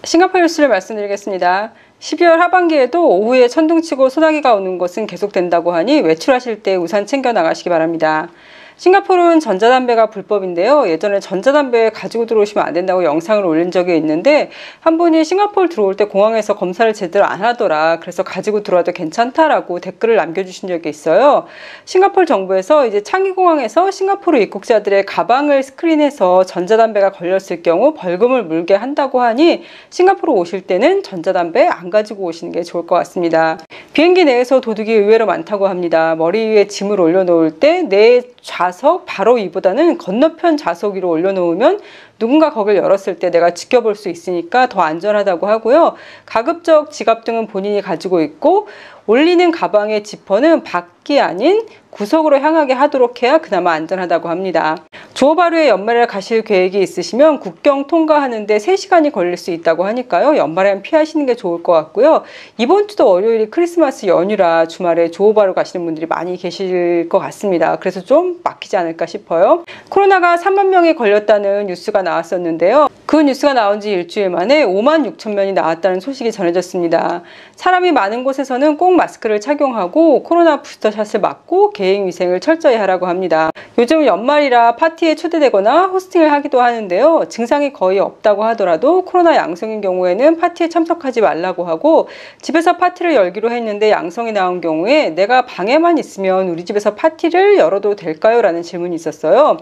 싱가포르 뉴스를 말씀드리겠습니다. 12월 하반기에도 오후에 천둥치고 소나기가 오는 것은 계속된다고 하니 외출하실 때 우산 챙겨 나가시기 바랍니다. 싱가포르는 전자담배가 불법인데요. 예전에 전자담배 가지고 들어오시면 안 된다고 영상을 올린 적이 있는데 한 분이 싱가포르 들어올 때 공항에서 검사를 제대로 안 하더라. 그래서 가지고 들어와도 괜찮다라고 댓글을 남겨주신 적이 있어요. 싱가포르 정부에서 이제 창의공항에서 싱가포르 입국자들의 가방을 스크린해서 전자담배가 걸렸을 경우 벌금을 물게 한다고 하니 싱가포르 오실 때는 전자담배 안 가지고 오시는 게 좋을 것 같습니다. 비행기 내에서 도둑이 의외로 많다고 합니다. 머리 위에 짐을 올려놓을 때 내 좌석 바로 위보다는 건너편 좌석 위로 올려놓으면 누군가 거길 열었을 때 내가 지켜볼 수 있으니까 더 안전하다고 하고요. 가급적 지갑 등은 본인이 가지고 있고 올리는 가방의 지퍼는 밖이 아닌 구석으로 향하게 하도록 해야 그나마 안전하다고 합니다. 조호바루에 연말에 가실 계획이 있으시면 국경 통과하는데 3시간이 걸릴 수 있다고 하니까요. 연말에는 피하시는 게 좋을 것 같고요. 이번 주도 월요일이 크리스마스 연휴라 주말에 조호바루 가시는 분들이 많이 계실 것 같습니다. 그래서 좀 막히지 않을까 싶어요. 코로나가 3만 명이 걸렸다는 뉴스가 나왔었는데요. 그 뉴스가 나온 지 일주일 만에 5만 6천 명이 나왔다는 소식이 전해졌습니다. 사람이 많은 곳에서는 꼭 마스크를 착용하고 코로나 부스터샷을 맞고 개인위생을 철저히 하라고 합니다. 요즘 연말이라 파티에 초대되거나 호스팅을 하기도 하는데요. 증상이 거의 없다고 하더라도 코로나 양성인 경우에는 파티에 참석하지 말라고 하고 집에서 파티를 열기로 했는데 양성이 나온 경우에 내가 방에만 있으면 우리 집에서 파티를 열어도 될까요? 라는 질문이 있었어요.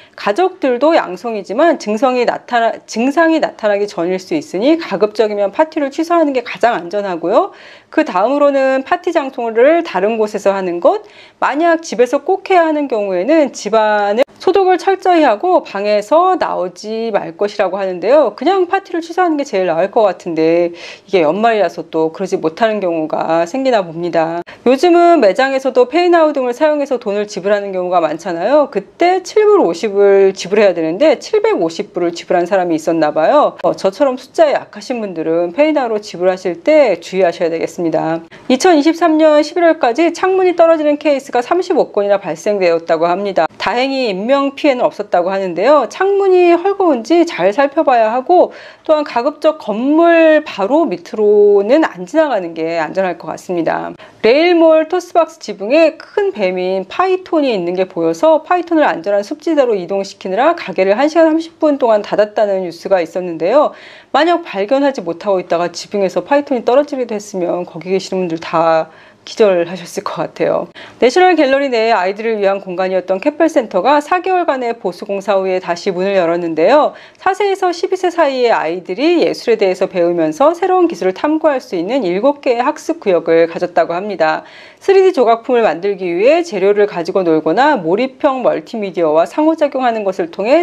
가족들도 양성이지만 증상이 나타나기 전일 수 있으니 가급적이면 파티를 취소하는 게 가장 안전하고요. 그 다음으로는 파티 장소를 다른 곳에서 하는 것, 만약 집에서 꼭 해야 하는 경우에는 집안을 소독을 철저히 하고 방에서 나오지 말 것이라고 하는데요. 그냥 파티를 취소하는 게 제일 나을 것 같은데 이게 연말이라서 또 그러지 못하는 경우가 생기나 봅니다. 요즘은 매장에서도 페이나우 등을 사용해서 돈을 지불하는 경우가 많잖아요. 그때 7불 50을 지불해야 되는데 750불을 지불한 사람이 있었나 봐요. 저처럼 숫자에 약하신 분들은 페이나우로 지불하실 때 주의하셔야 되겠습니다. 2023년 11월까지 창문이 떨어지는 케이스가 35건이나 발생되었다고 합니다. 다행히 인명피해는 없었다고 하는데요. 창문이 헐거운지 잘 살펴봐야 하고 또한 가급적 건물 바로 밑으로는 안 지나가는 게 안전할 것 같습니다. 레일몰 토스박스 지붕에 큰 뱀인 파이톤이 있는 게 보여서 파이톤을 안전한 습지대로 이동시키느라 가게를 1시간 30분 동안 닫았다는 뉴스가 있었는데요. 만약 발견하지 못하고 있다가 지붕에서 파이톤이 떨어지기도 했으면 거기 계시는 분들 다 기절하셨을 것 같아요. 내셔널 갤러리 내에 아이들을 위한 공간이었던 캐펠센터가 4개월간의 보수공사 후에 다시 문을 열었는데요. 4세에서 12세 사이의 아이들이 예술에 대해서 배우면서 새로운 기술을 탐구할 수 있는 7개의 학습 구역을 가졌다고 합니다. 3D 조각품을 만들기 위해 재료를 가지고 놀거나 몰입형 멀티미디어와 상호작용하는 것을 통해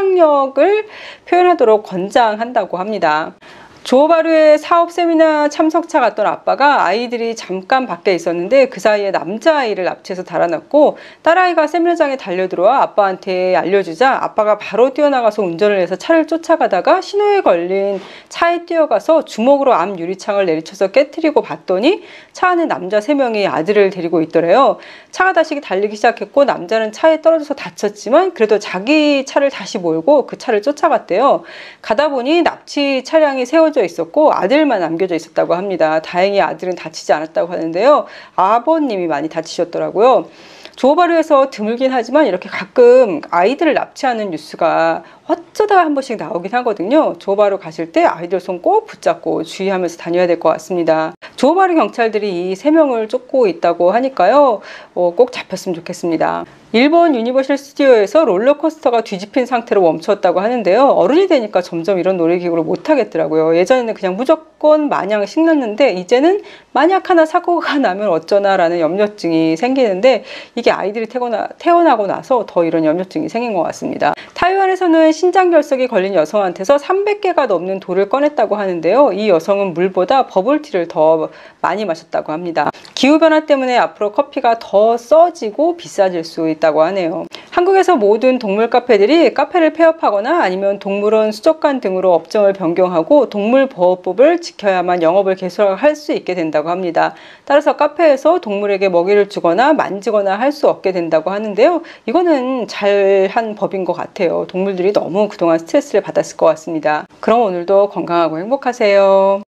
상상력을 표현하도록 권장한다고 합니다. 조호바루에 사업 세미나 참석차 갔던 아빠가 아이들이 잠깐 밖에 있었는데 그 사이에 남자아이를 납치해서 달아났고 딸아이가 세미나장에 달려들어와 아빠한테 알려주자 아빠가 바로 뛰어나가서 운전을 해서 차를 쫓아가다가 신호에 걸린 차에 뛰어가서 주먹으로 앞 유리창을 내리쳐서 깨트리고 봤더니 차 안에 남자 3명이 아들을 데리고 있더래요. 차가 다시 달리기 시작했고 남자는 차에 떨어져서 다쳤지만 그래도 자기 차를 다시 몰고 그 차를 쫓아갔대요. 가다 보니 납치 차량이 세워져 있었고 아들만 남겨져 있었다고 합니다. 다행히 아들은 다치지 않았다고 하는데요. 아버님이 많이 다치셨더라고요. 조호바루에서 드물긴 하지만 이렇게 가끔 아이들을 납치하는 뉴스가 어쩌다가 한 번씩 나오긴 하거든요. 조호바루 가실 때 아이들 손 꼭 붙잡고 주의하면서 다녀야 될 것 같습니다. 조호바루 경찰들이 이 3명을 쫓고 있다고 하니까요. 꼭 잡혔으면 좋겠습니다. 일본 유니버셜 스튜디오에서 롤러코스터가 뒤집힌 상태로 멈췄다고 하는데요. 어른이 되니까 점점 이런 놀이기구를 못 하겠더라고요. 예전에는 그냥 무조건 마냥 신났는데 이제는 만약 하나 사고가 나면 어쩌나 라는 염려증이 생기는데 이게 아이들이 태어나고 나서 더 이런 염려증이 생긴 것 같습니다. 타이완에서는 신장결석이 걸린 여성한테서 300개가 넘는 돌을 꺼냈다고 하는데요. 이 여성은 물보다 버블티를 더 많이 마셨다고 합니다. 기후변화 때문에 앞으로 커피가 더 써지고 비싸질 수 있다고 하네요. 한국에서 모든 동물 카페들이 카페를 폐업하거나 아니면 동물원 수족관 등으로 업종을 변경하고 동물보호법을 지켜야만 영업을 계속할 수 있게 된다고 합니다. 따라서 카페에서 동물에게 먹이를 주거나 만지거나 할 수 없게 된다고 하는데요. 이거는 잘한 법인 것 같아요. 동물들이 너무 그동안 스트레스를 받았을 것 같습니다. 그럼 오늘도 건강하고 행복하세요.